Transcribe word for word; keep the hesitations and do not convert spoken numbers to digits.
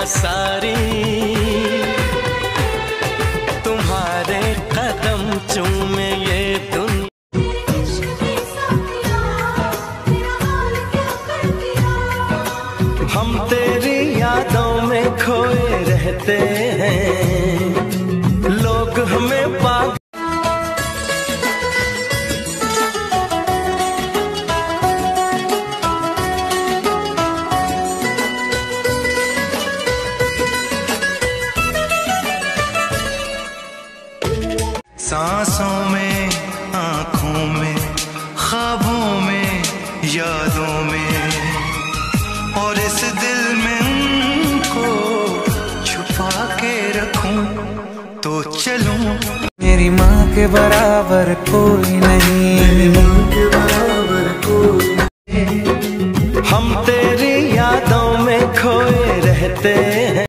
सारी तुम्हारे कदम चूमे ये दुनिया। हम तेरी यादों में खोए रहते हैं, लोग हमें पागल। सांसों में, आँखों में, ख्वाबों में, यादों में, और इस दिल में उनको छुपा के रखूं तो चलूं। मेरी माँ के बराबर कोई नहीं, मेरी माँ के बराबर कोई नहीं। हम तेरी यादों में खोए रहते